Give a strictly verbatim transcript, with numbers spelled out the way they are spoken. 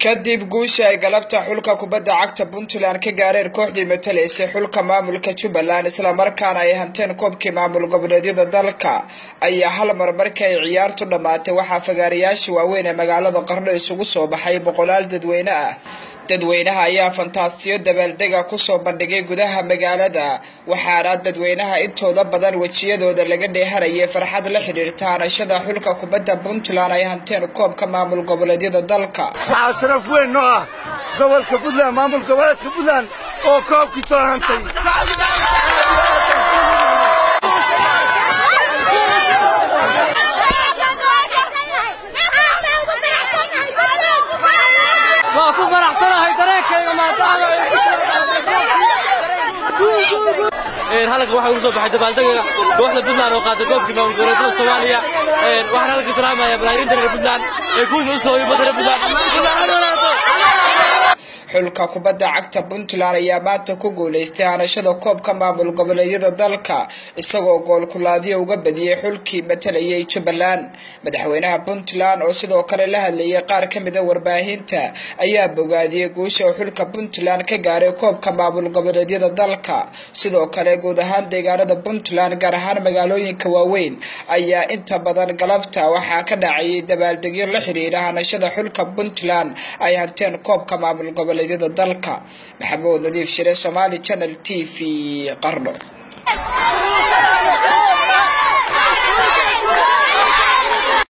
kadib guusha ay galabta xulka kubadda cagta Puntland ka gaareen kooxdii matalaysa xulka maamulka Jubbaland isla markaana ay hanteen koobkii maamul goboleedyada dalka ayaa hal mar markay ay ciyaartu dhamaatay waxa fagaarayaasha waaweyn ee magaalada Qardho isugu soo baxay boqolaal dadweyne ah dadweynaha ayaa fantaasiyo dabaaldega ku soo bandhigay gudaha magaalada waxaana dadweynaha intooda badan wajiyadooda laga dheeharayay farxad la xiriirta hanashada xulka kubadda Puntland ay hanteen koobka maamul goboleedyada dalka waxa sharaf weyn oo ah gobolka Puntland maamul goboleedka Puntland oo koobkii soo hantay ku faraxsanahay dareenkayga maadaama ee halka waxa uu soo baxay dabaaldega kooxda Puntland oo qaaday koobkii maamul goboleedyada Soomaaliya ee waxaan halka salaamaya Indho Puntland ee guul u soo yimid Puntland xulka kubadda cagta Puntland ayaa maanta ku guuleystay hanashada koobka maamul goboleedyada dalka isagoo gool kulaadiyo uga badiyay xulkii matalayay Jubbaland madaxweynaha Puntland oo sidoo kale la hadlayay qaar ka mid ah warbaahinta ayaa bogaadiyay guusha xulka Puntland ka gaaray koobka maamul goboleedyada dalka sidoo kale guud ahaan deegaanada Puntland gaar ahaan magaalooyinka waaweyn ayaa inta badan galabta waxa ka dhacay dabaaldegyo la xiriira hanashada xulka Puntland ay hanteen koobka maamul goboleedyada dalka maxamuud nadiif shire Somali Channel T V Qardho.